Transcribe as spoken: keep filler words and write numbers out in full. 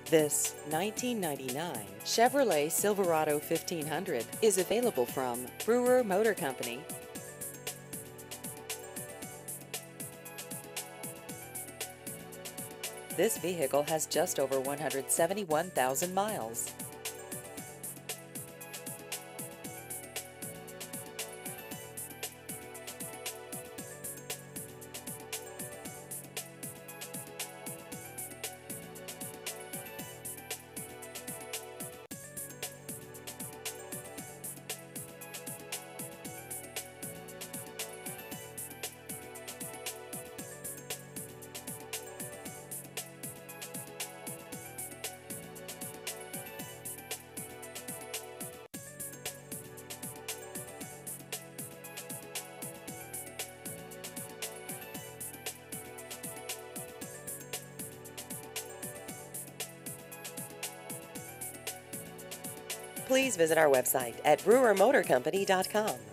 This nineteen ninety-nine Chevrolet Silverado fifteen hundred is available from Brewer Motor Company. This vehicle has just over one hundred seventy-one thousand miles. Please visit our website at brewer motor company dot com.